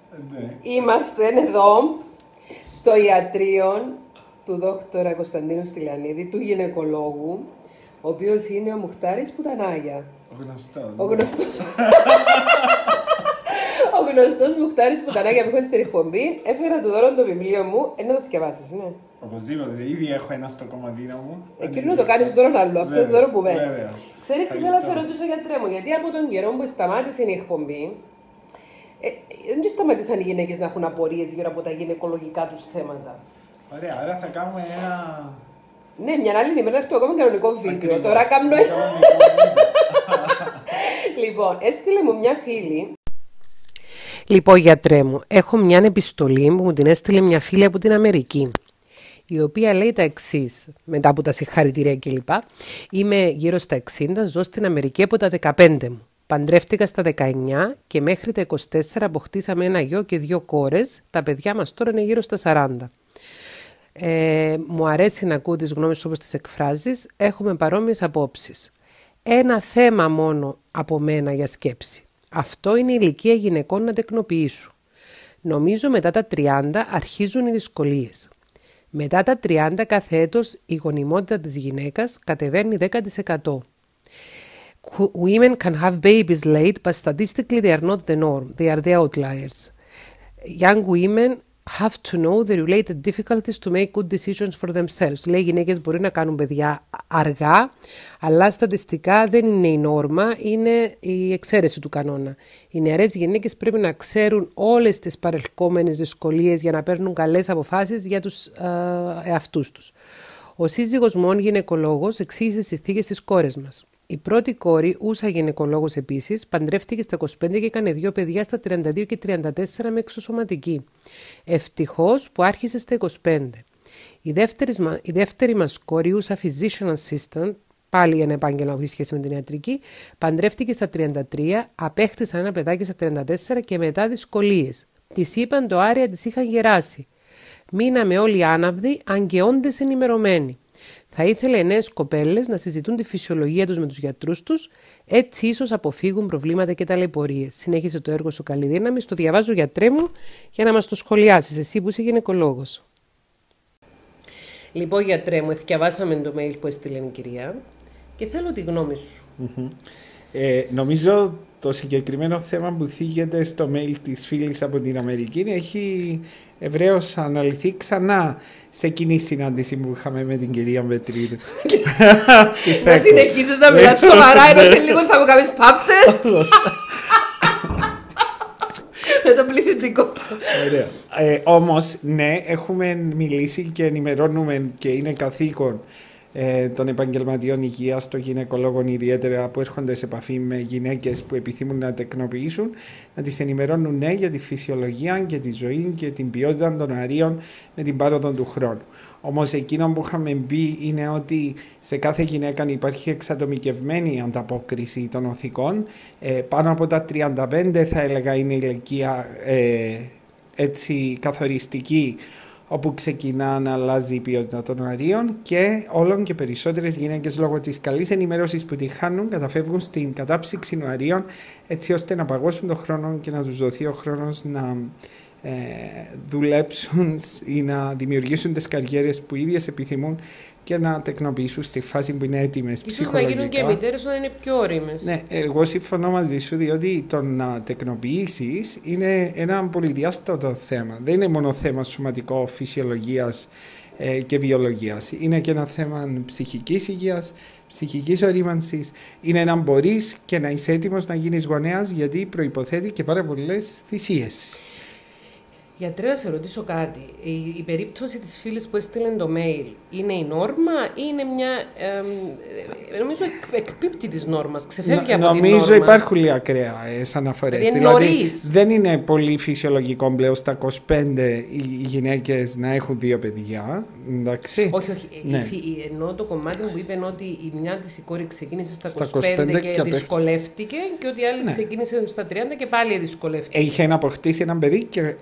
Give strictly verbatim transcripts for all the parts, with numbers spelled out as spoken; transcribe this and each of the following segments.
Ναι. Είμαστε εδώ στο ιατρείο του δόκτωρα Κωνσταντίνου Στυλιανίδη, του γυναικολόγου, ο οποίος είναι ο Μουχτάρης Πουτανάγια. Ο γνωστός. Ο γνωστός. Ο γνωστός Μουχτάρης Πουτανάγια που έχω στην εκπομπή. Έφερα του δώρο το βιβλίο μου. Ε, να το θυκευάσεις, ναι. Οπωσδήποτε, ήδη έχω ένα στο κομμαντίνο μου. Εκείνο το κάνεις δώρο άλλο, αυτό το δώρο που μένει. Βέβαια. Ξέρεις τι θέλω να σε ρωτήσω, γιατρέ μου, γιατί από τον καιρό που σταμάτησε η εκπομπή, ε, δεν σταματήσαν οι γυναίκες να έχουν απορίες γύρω από τα γυναικολογικά τους θέματα. Ωραία, άρα θα κάνουμε ένα. Ναι, μια άλλη ημέρα έρθω ακόμα κανονικό βίντεο. Ακριβώς. Τώρα κάνω. Κανονικό βίντεο. Λοιπόν, έστειλε μου μια φίλη. Λοιπόν, γιατρέ μου, έχω μια επιστολή που μου την έστειλε μια φίλη από την Αμερική, η οποία λέει τα εξής, μετά από τα συγχαρητήρια κλπ. Είμαι γύρω στα εξήντα, ζω στην Αμερική από τα δεκαπέντε μου. Παντρεύτηκα στα δεκαεννιά και μέχρι τα είκοσι τέσσερα αποκτήσαμε ένα γιο και δύο κόρες. Τα παιδιά μας τώρα είναι γύρω στα σαράντα. Ε, μου αρέσει να ακούω τις γνώμες όπως τις εκφράζεις. Έχουμε παρόμοιες απόψεις. Ένα θέμα μόνο από μένα για σκέψη. Αυτό είναι η ηλικία γυναικών να τεκνοποιήσουν. Νομίζω μετά τα τριάντα αρχίζουν οι δυσκολίες. Μετά τα τριάντα κάθε έτος η γονιμότητα της γυναίκας κατεβαίνει δέκα τοις εκατό. Women can have babies late, but statistically they are not the norm. They are the outliers. Young women have to know the related difficulties to make good decisions for themselves. Λέει, οι γυναίκες μπορεί να κάνουν παιδιά αργά, αλλά στατιστικά δεν είναι η νόρμα, είναι η εξαίρεση του κανόνα. Οι νεαρές γυναίκες πρέπει να ξέρουν όλες τις παρελκόμενες δυσκολίες για να παίρνουν καλές αποφάσεις για τους ε, εαυτούς τους. Ο σύζυγος μου, γυναικολόγος, εξήγησε τις συνθήκες στις κόρες μας. Η πρώτη κόρη, ούσα γυναικολόγος επίσης, παντρεύτηκε στα είκοσι πέντε και έκανε δύο παιδιά στα τριάντα δύο και τριάντα τέσσερα με εξωσωματική. Ευτυχώς που άρχισε στα είκοσι πέντε. Η δεύτερη, η δεύτερη μας κόρη, ούσα physician assistant, πάλι ένα επάγγελμα που έχει σχέση με την ιατρική, παντρεύτηκε στα τριάντα τρία, απέκτησαν ένα παιδάκι στα τριάντα τέσσερα και μετά δυσκολίες. Της είπαν το άρια της είχαν γεράσει. Μείναμε όλοι άναυδοι, αν και όντες ενημερωμένοι. Θα ήθελε οι νέες κοπέλες να συζητούν τη φυσιολογία τους με τους γιατρούς τους, έτσι ίσως αποφύγουν προβλήματα και ταλαιπωρίες. Συνέχισε το έργο σου καλή δύναμη. Στο διαβάζω, γιατρέ μου, για να μας το σχολιάσεις, εσύ που είσαι γυναικολόγος. Λοιπόν, γιατρέ μου, διαβάσαμε το mail που έστειλε η κυρία και θέλω τη γνώμη σου. Mm-hmm. Ε, νομίζω το συγκεκριμένο θέμα που θίγεται στο mail της φίλης από την Αμερική έχει ευρέως αναλυθεί ξανά σε εκείνη η συνάντηση που είχαμε με την κυρία Μετρίδου. Να συνεχίσεις να μιλάς σοβαρά, ενώ σε λίγο θα μου κάνεις πάπτες. Με το πληθυντικό. Ωραία. Ε, όμως, ναι, έχουμε μιλήσει και ενημερώνουμε και είναι καθήκον ε, των επαγγελματιών υγείας, των γυναικολόγων ιδιαίτερα που έρχονται σε επαφή με γυναίκες που επιθυμούν να τεκνοποιήσουν, να τις ενημερώνουν ναι για τη φυσιολογία και τη ζωή και την ποιότητα των αερίων με την πάροδο του χρόνου. Όμως εκείνο που είχαμε πει είναι ότι σε κάθε γυναίκα υπάρχει εξατομικευμένη ανταπόκριση των οθικών. Ε, πάνω από τα τριάντα πέντε θα έλεγα είναι η ηλικία ε, έτσι καθοριστική, όπου ξεκινά να αλλάζει η ποιότητα των αερίων και όλων και περισσότερες γυναίκες λόγω της καλής ενημέρωσης που τη χάνουν καταφεύγουν στην κατάψυξη των αερίων έτσι ώστε να παγώσουν τον χρόνο και να τους δοθεί ο χρόνος να ε, δουλέψουν ή να δημιουργήσουν τις καριέρες που οι ίδιες επιθυμούν και να τεκνοποιήσουν στη φάση που είναι έτοιμες ψυχολογικά. Ίσως να γίνουν και μητέρες όταν είναι πιο όριμες. Ναι, εγώ συμφωνώ μαζί σου, διότι το να τεκνοποιήσεις είναι ένα πολυδιάστατο θέμα. Δεν είναι μόνο θέμα σωματικό, φυσιολογίας ε, και βιολογίας. Είναι και ένα θέμα ψυχικής υγείας, ψυχικής ορίμανσης. Είναι να μπορείς και να είσαι έτοιμος να γίνεις γονέας, γιατί προϋποθέτει και πάρα πολλές θυσίες. Γιατρέ, να σε ρωτήσω κάτι. Η, η περίπτωση της φίλης που έστειλε το mail είναι η νόρμα ή είναι μια. Ε, νομίζω εκ, εκπίπτει της νόρμας, ξεφεύγει Νο, από την νόρμα. Νομίζω υπάρχουν λίγα ακραία αναφορές. Δηλαδή, δηλαδή δεν είναι πολύ φυσιολογικό πλέον στα είκοσι πέντε οι γυναίκες να έχουν δύο παιδιά. Εντάξει. Όχι, όχι. Ναι. Ενώ το κομμάτι που είπε ότι η μια της η κόρη ξεκίνησε στα, στα είκοσι πέντε, είκοσι πέντε και, και δυσκολεύτηκε και ότι η άλλη ναι. ξεκίνησε στα τριάντα και πάλι δυσκολεύτηκε. Είχε να αποκτήσει ένα παιδί και δυσκολεύτηκε.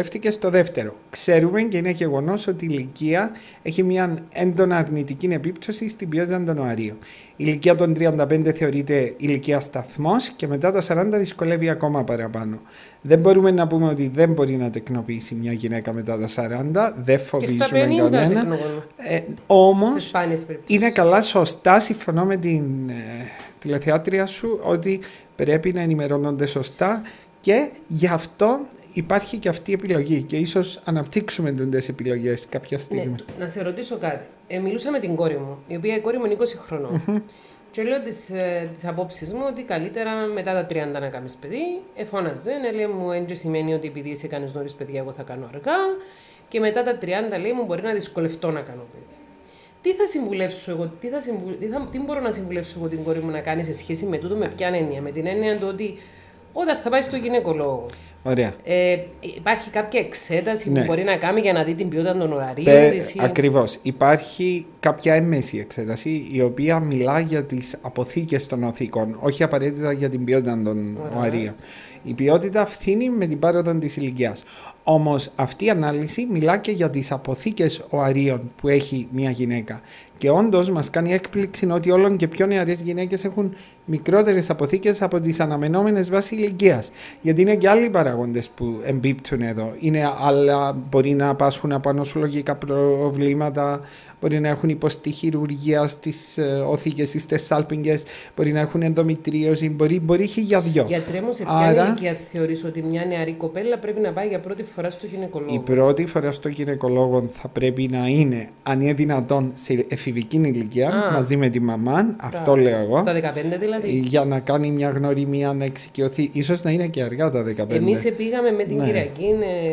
δυσκολεύτηκε στο δεύτερο. Ξέρουμε και είναι γεγονός ότι η ηλικία έχει μια έντονα αρνητική επίπτωση στην ποιότητα των οαρίων. Η ηλικία των τριάντα πέντε θεωρείται ηλικία σταθμός και μετά τα σαράντα δυσκολεύει ακόμα παραπάνω. Δεν μπορούμε να πούμε ότι δεν μπορεί να τεκνοποιήσει μια γυναίκα μετά τα σαράντα, δεν φοβίζουμε κανένα. Ε, όμως είναι καλά σωστά, συμφωνώ με την ε, τηλεθεάτρια σου, ότι πρέπει να ενημερώνονται σωστά και γι' αυτό υπάρχει και αυτή η επιλογή και ίσως αναπτύξουμε τις επιλογές κάποια στιγμή. Ναι, να σε ρωτήσω κάτι. Ε, μιλούσα με την κόρη μου, η οποία η κόρη μου είναι είκοσι χρονών. Mm-hmm. Και λέω τις, ε, τις απόψεις μου ότι καλύτερα μετά τα τριάντα να κάνεις παιδί. Εφώναζε, ναι, λέει μου, έτσι σημαίνει ότι επειδή είσαι κάνεις νωρίς παιδιά, εγώ θα κάνω αργά. Και μετά τα τριάντα, λέει μου, μπορεί να δυσκολευτώ να κάνω παιδί. Τι θα συμβουλεύσω εγώ, τι, θα συμβου... τι, θα... τι μπορώ να συμβουλεύσω εγώ την κόρη μου να κάνει σε σχέση με τούτο, με ποια έννοια? Με την έννοια του ότι όταν θα πάει στο γυναικολόγο. Ωραία. Ε, υπάρχει κάποια εξέταση ναι. που μπορεί να κάνει για να δει την ποιότητα των ωραρίων Πε, της? Ακριβώς. Υπάρχει κάποια έμμεση εξέταση η οποία μιλά για τις αποθήκες των οθήκων, όχι απαραίτητα για την ποιότητα των ωραρίων. Η ποιότητα φθήνει με την πάροδο της ηλικίας. Όμως αυτή η ανάλυση μιλά και για τις αποθήκες οαρίων που έχει μια γυναίκα. Και όντως μας κάνει έκπληξη ότι όλων και πιο νεαρές γυναίκες έχουν μικρότερες αποθήκες από τις αναμενόμενες βάσει ηλικίας. Γιατί είναι και άλλοι παραγόντες που εμπίπτουν εδώ. Είναι άλλα, μπορεί να πάσχουν από ανοσολογικά προβλήματα, μπορεί να έχουν υποστεί χειρουργία στις οθήκες ή στις σάλπιγγες, μπορεί να έχουν ενδομητρίωση, μπορεί, μπορεί για δυο. Γιατρέ μου, σε ποια Άρα, ηλικία θεωρείς ότι μια νεαρή κοπέλα πρέπει να πάει για πρώτη φορά στο γυναικολόγο? Η πρώτη φορά στο γυναικολόγο θα πρέπει να είναι, αν είναι δυνατόν, σε εφηβική ηλικία, Α, μαζί με τη μαμά, αυτό λέω εγώ. Στα δεκαπέντε δηλαδή. Για να κάνει μια γνωριμία, να εξοικειωθεί. Ίσως να είναι και αργά τα δεκαπέντε. Εμείς πήγαμε με την ναι. Κυριακή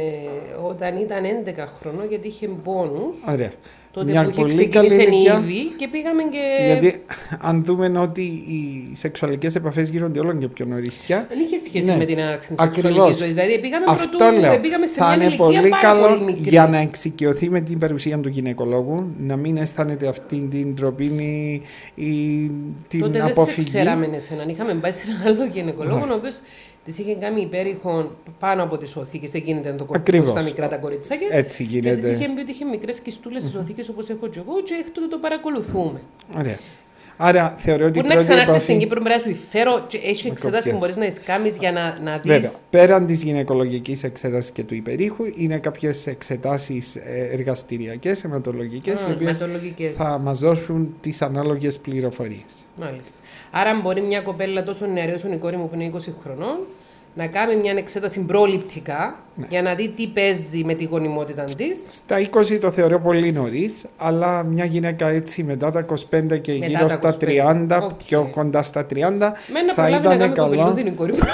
ε, όταν ήταν έντεκα χρονών, γιατί είχε πόνους. Ωραία. Τότε μια που είχε ξεκινήσει ήδη και πήγαμε και... Γιατί αν δούμε ότι οι σεξουαλικές επαφές γίνονται όλο και πιο νωρίς πια... Δεν είχε σχέση ναι. με την έναρξη της σεξουαλικής ζωής. Δηλαδή πήγαμε, πρωτού, πήγαμε σε θα μια είναι ηλικία πολύ πάρα καλό πολύ μικρή. Για να εξοικειωθεί με την παρουσία του γυναικολόγου, να μην αισθάνεται αυτή την τροπίνη ή την τότε αποφυγή. Τότε δεν σε ξέραμε εσένα. Είχαμε πάει σε έναν άλλο γυναικολόγο, ο οποίος τις είχε κάνει υπέρηχον πάνω από τις οθήκες. Εκεί γίνεται το κορπικό στα μικρά τα κοριτσάκια. Έτσι γίνεται. Και της είχε πει ότι είχε μικρές κιστούλες στις οθήκες όπως έχω και εγώ, και εκ τούτου το παρακολουθούμε. Ωραία. Άρα θεωρώ ότι. Μπορεί να ξανάρθει στην Κύπρο, πρέπει να σου φέρω, και έχει εξετάσει που μπορεί να εσκάμεις για να, να δεις. Βέβαια. Πέραν της γυναικολογικής εξέτασης και του υπερήχου, είναι κάποιες εξετάσεις εργαστηριακές, αιματολογικές, οι οποίες θα μας δώσουν τις ανάλογες πληροφορίες. Μάλιστα. Άρα, μπορεί μια κοπέλα τόσο νεαρή όσο η κόρη μου που είναι είκοσι χρονών να κάνει μια εξέταση προληπτικά ναι. για να δει τι παίζει με τη γονιμότητα της. Στα είκοσι το θεωρώ πολύ νωρίς, αλλά μια γυναίκα έτσι μετά τα είκοσι πέντε και μετά γύρω στα τριάντα, okay. πιο κοντά στα τριάντα, Μένα θα ήταν να καλό. Την κόρη μου.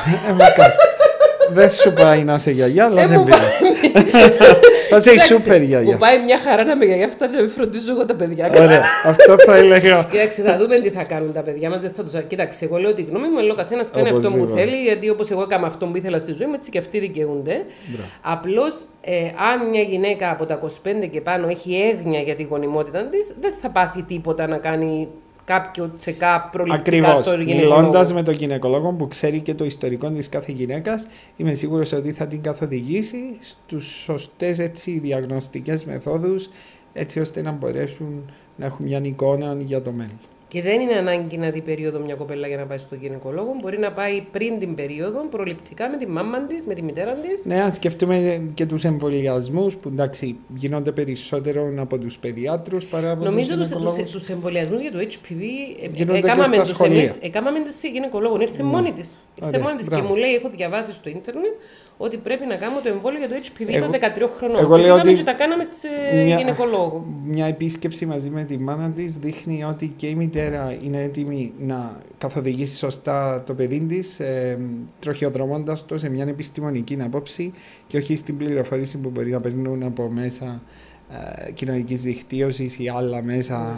Δεν σου πάει να είσαι γιαγιά, αλλά δεν πειράζει. Θα είσαι η σούπερ γιαγιά. Μου πάει μια χαρά να με γιαγιά, αυτά να φροντίζω εγώ τα παιδιά. Ωραία, αυτό θα έλεγα. Κοίταξε, θα δούμε τι θα κάνουν τα παιδιά μας. Κοίταξε, εγώ λέω τη γνώμη μου, αλλά ο καθένας κάνει αυτό που θέλει, γιατί όπως εγώ έκανα αυτό που ήθελα στη ζωή μου, έτσι και αυτοί δικαιούνται. Απλώς, αν μια γυναίκα από τα είκοσι πέντε και πάνω έχει έγνοια για τη γονιμότητα της, δεν θα πάθει τίποτα να κάνει κάποιο τσεκάπ προληπτικά στο γυναικολόγο. Μιλώντας με τον γυναικολόγο που ξέρει και το ιστορικό της κάθε γυναίκας, είμαι σίγουρος ότι θα την καθοδηγήσει στους σωστές έτσι, διαγνωστικές μεθόδους, έτσι ώστε να μπορέσουν να έχουν μια εικόνα για το μέλλον. Και δεν είναι ανάγκη να δει περίοδο μια κοπέλα για να πάει στον γυναικολόγο. Μπορεί να πάει πριν την περίοδο, προληπτικά με τη μάμα της, με τη μητέρα της. Ναι, αν σκεφτούμε και τους εμβολιασμούς που εντάξει γίνονται περισσότερο από τους παιδιάτρους παρά από Νομίζω τους γυναικολόγους. Νομίζω τους εμβολιασμούς για το έιτς πι βι έκαναμε τους εμείς. Έκαναμε τους γυναικολόγων. Ήρθε ναι. μόνη της. Ήρθε μόνη της και μου λέει: έχω διαβάσει στο ίντερνετ ότι πρέπει να κάνουμε το εμβόλιο για το έιτς πι βι των δεκατριών χρονών. Εγώ λέω ότι και τα κάναμε σε μια, γυναικολόγο. Μια επίσκεψη μαζί με τη μάνα της δείχνει ότι και η μητέρα είναι έτοιμη να καθοδηγήσει σωστά το παιδί της, ε, τροχιοδρομώντας το σε μια επιστημονική απόψη και όχι στην πληροφόρηση που μπορεί να περνούν από μέσα ε, κοινωνικής δικτύωσης ή άλλα μέσα mm.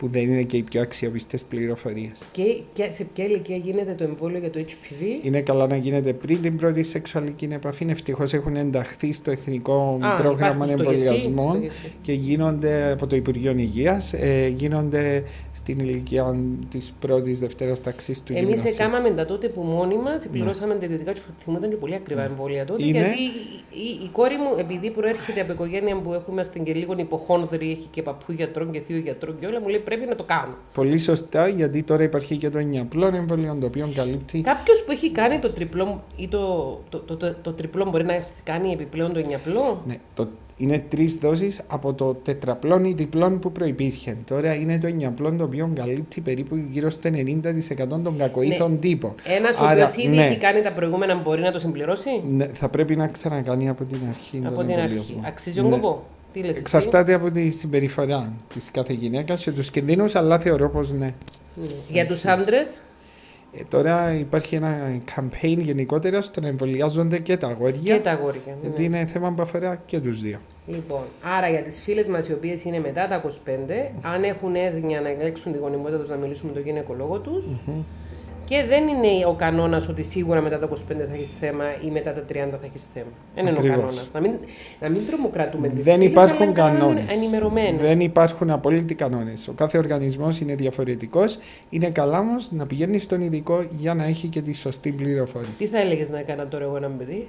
που δεν είναι και οι πιο αξιοπιστές πληροφορίες. Και, και σε ποια ηλικία γίνεται το εμβόλιο για το έιτς πι βι? Είναι καλά να γίνεται πριν την πρώτη σεξουαλική επαφή. Ευτυχώς έχουν ενταχθεί στο Εθνικό Α, Πρόγραμμα Εμβολιασμών γεσί, και γίνονται από το Υπουργείο Υγείας, ε, γίνονται στην ηλικία της πρώτης δευτέρας ταξής του γυμνασίου. Εμείς έκαναμε τα τότε που μόνοι μας, πληρώσαμε τα ιδιωτικά του θυμόταν και πολύ ακριβά εμβόλια τότε. Είναι... Γιατί η, η κόρη μου, επειδή προέρχεται από οικογένεια που έχουμε και λίγο υποχόνδροι, έχει και παππού γιατρών και θείο γιατρών και όλα, μου λέει πρέπει να το κάνω. Πολύ σωστά, γιατί τώρα υπάρχει και το ενιαπλό εμβόλιο το οποίο καλύπτει. Κάποιο που έχει κάνει το τριπλό ή το, το, το, το, το τριπλό μπορεί να κάνει επιπλέον το ενιαπλό. Ναι, το, είναι τρεις δόσεις από το τετραπλόν ή διπλόν που προϋπήρχε. Τώρα είναι το ενιαπλό το οποίο καλύπτει περίπου γύρω στο ενενήντα τοις εκατό των κακοήθων ναι. τύπων. Ένας ο οποίος ήδη ναι. έχει κάνει τα προηγούμενα μπορεί να το συμπληρώσει. Ναι, θα πρέπει να ξανακάνει από την αρχή. Από την αρχή. Αξίζει τον κόπο. Εξαρτάται από τη συμπεριφορά της κάθε γυναίκας και τους κινδύνους, αλλά θεωρώ πως ναι. Mm. Για τους άντρες. Ε, τώρα υπάρχει ένα campaign γενικότερα στο να εμβολιάζονται και τα αγόρια. Και τα αγόρια. Γιατί ναι. είναι θέμα που αφορά και τους δύο. Λοιπόν, άρα για τις φίλες μας οι οποίες είναι μετά τα είκοσι πέντε, αν έχουν έγνοια να ελέγξουν τη γονιμότητα τους, να μιλήσουν με τον γυναικολόγο τους. Mm-hmm. Και δεν είναι ο κανόνας ότι σίγουρα μετά τα είκοσι πέντε θα έχει θέμα ή μετά τα τριάντα θα έχει θέμα. Δεν είναι ο κανόνας. Να μην, να μην τρομοκρατούμε τις δεν φίλες, υπάρχουν κανόνες. Δεν υπάρχουν απόλυτοι κανόνες. Ο κάθε οργανισμός είναι διαφορετικός. Είναι καλά όμως να πηγαίνει στον ειδικό για να έχει και τη σωστή πληροφόρηση. Τι θα έλεγες να έκανα τώρα εγώ ένα παιδί?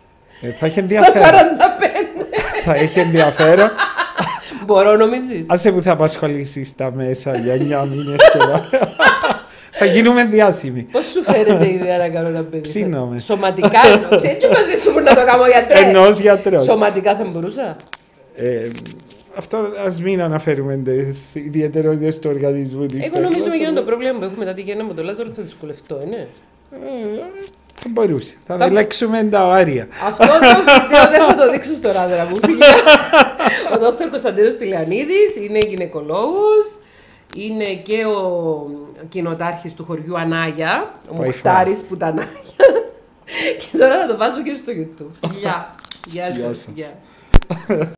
Ε, θα έχει ενδιαφέρον. Στα σαράντα πέντε. Θα έχει ενδιαφέρον. Μπορώ νομίζεις? Άσε που θα απασχολήσεις τα μέσα για εννιά μήνες και θα γίνουμε διάσημοι. Πώς σου φαίνεται η ιδέα να κάνω ένα παιδί? Ψήνομαι. Σωματικά εννοώ. Έτσι μαζί σου που να το κάνω γιατρέ. Ενός γιατρός. Σωματικά θα μπορούσα. Ε, αυτό ας μην αναφέρουμε τις ιδιαιτερότητες του οργανισμού της. Εγώ νομίζω με γίνον το πρόβλημα που έχουμε μετά τη γέννα με το Λάζαρο θα δυσκολευτώ, είναι. Ε, θα μπορούσε. Θα, θα διαλέξουμε τα οάρια. Αυτό το βίντεο δεν θα το δείξω στο ράδρα μου. Ο δόκτωρ Κωνσταντίνος Τηλιανίδης είναι γυναικολόγος. Είναι και ο κοινοτάρχης του χωριού Ανάγια, ο Μουχτάρης Πουτανάγια. Και τώρα θα το βάζω και στο YouTube. Γεια. Γεια σας.